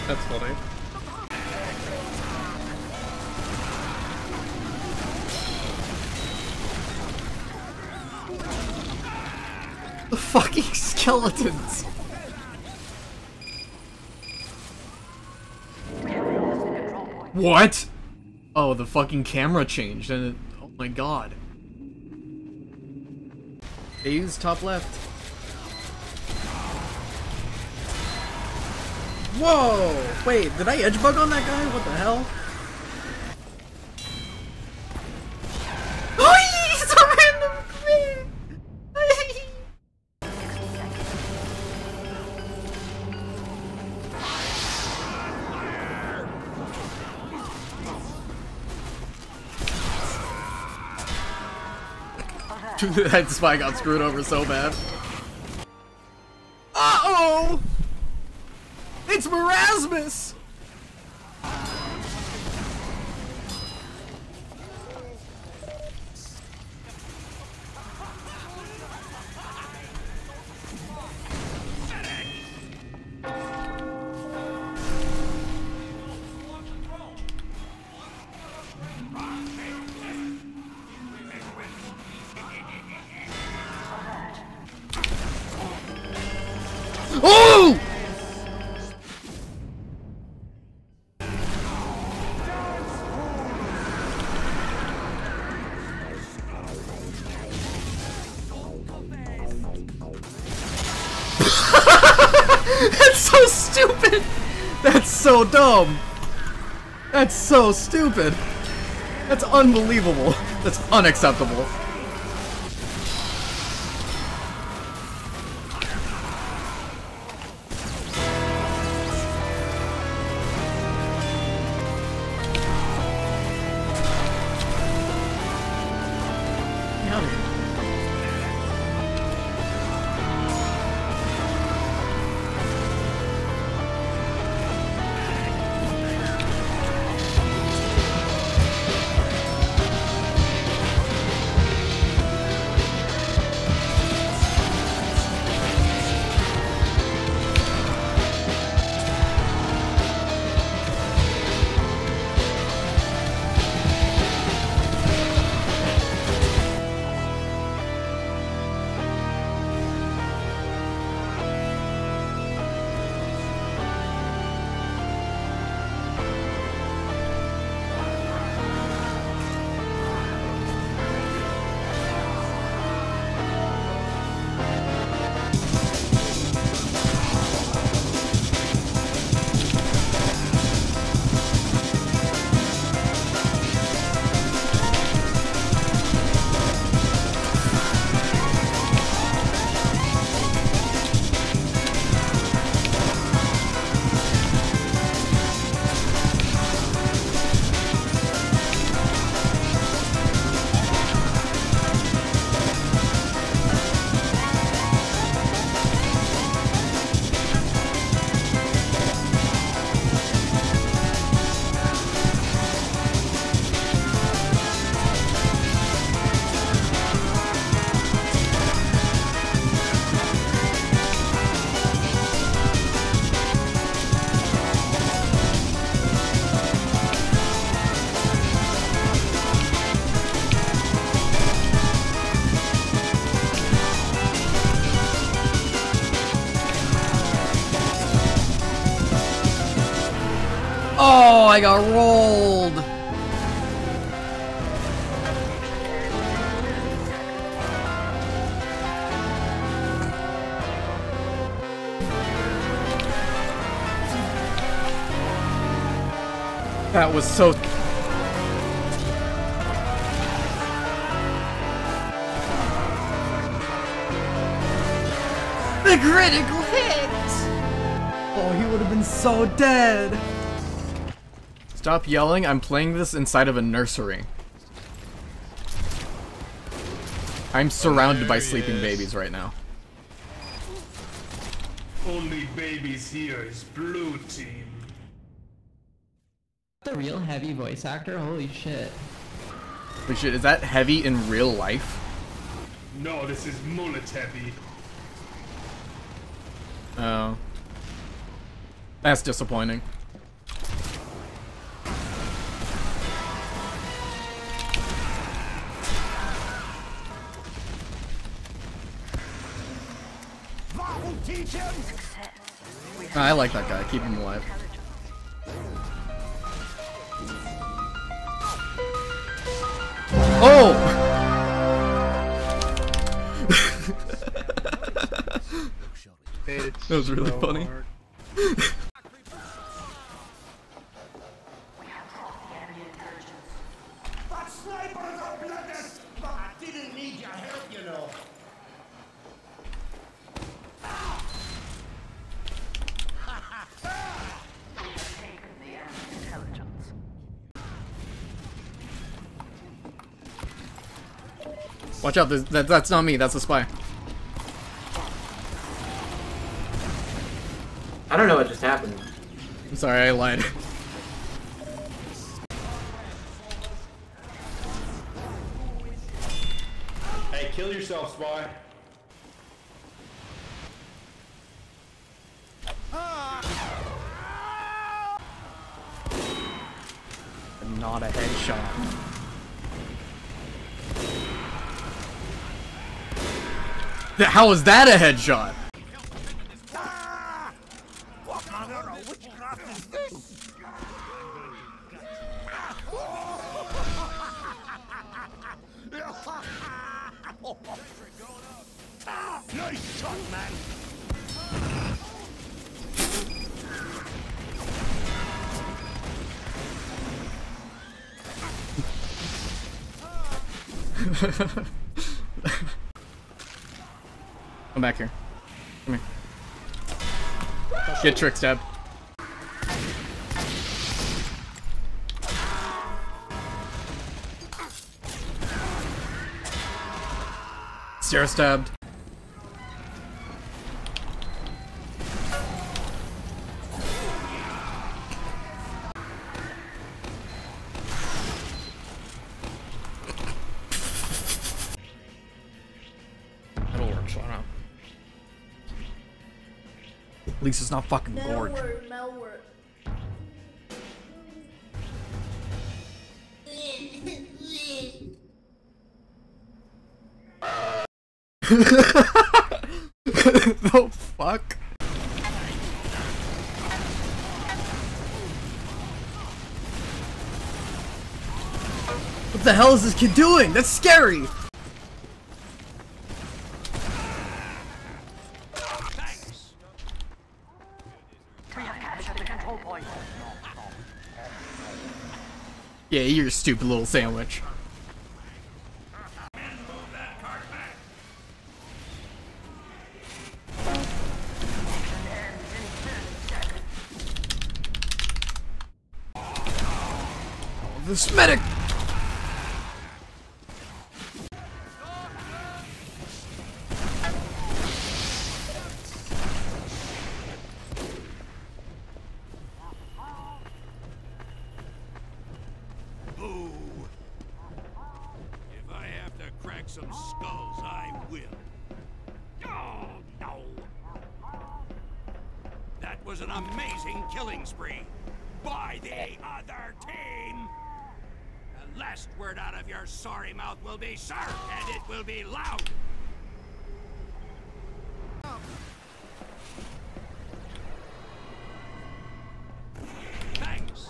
That's funny. The fucking skeletons! What? Oh, the fucking camera changed and it, oh my god. They use top left. Whoa! Wait, did I edge bug on that guy? What the hell? Oh, he's a random crit! That's why I got screwed over so bad. Uh-oh! It's Marasmus! Oh! That's so stupid! That's so dumb! That's so stupid! That's unbelievable! That's unacceptable. Oh, I got rolled! That was so... The critical hit! Oh, he would have been so dead! Stop yelling, I'm playing this inside of a nursery. I'm surrounded by sleeping babies right now. Only babies here is blue team. The real Heavy voice actor? Holy shit. Wait, shit, is that Heavy in real life? No, this is Mullet Heavy. Oh. That's disappointing. I like that guy. Keep him alive. Oh! That was really funny. That sniper is a blooded! I didn't need your help, you know. Watch out, that's not me, that's a spy. I don't know what just happened. I'm sorry, I lied. Hey, kill yourself, spy. Not a headshot. How is that a headshot? What manner of witchcraft is this? Nice shot, man! Come back here. Come here. Get trick stabbed. Stare stabbed. That'll work, so I don't know. At least it's not fucking bored. Malware. The fuck? What the hell is this kid doing? That's scary! Yeah, you're a stupid little sandwich. Oh, this medic! If I have to crack some skulls, I will. Oh, no. That was an amazing killing spree by the other team. The last word out of your sorry mouth will be sir, and it will be loud. Thanks.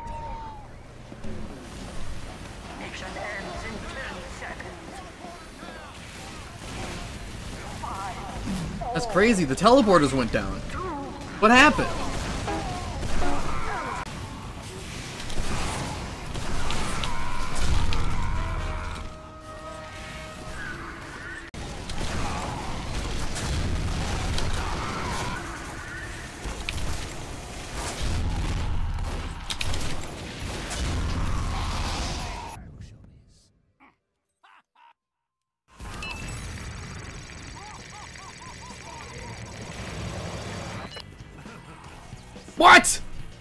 Mission ends in 10 seconds. That's crazy, the teleporters went down. What happened? What?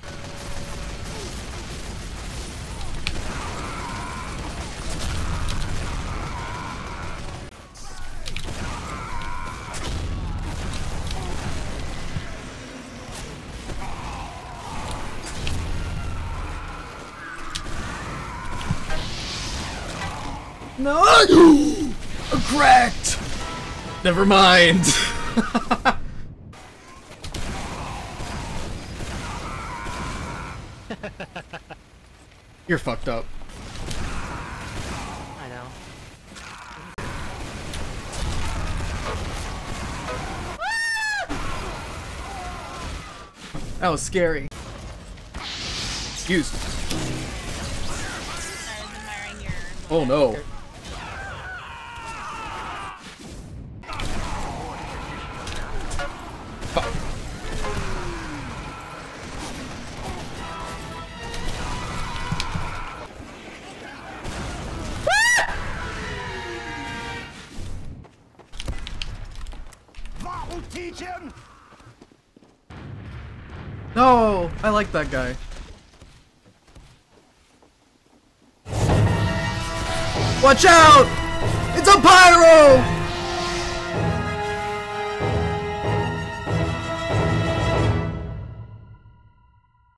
No! I'm cracked! Never mind. You're fucked up. I know. That was scary. Excuse. Oh no. Fuck. That'll teach him! No, I like that guy. Watch out! It's a pyro!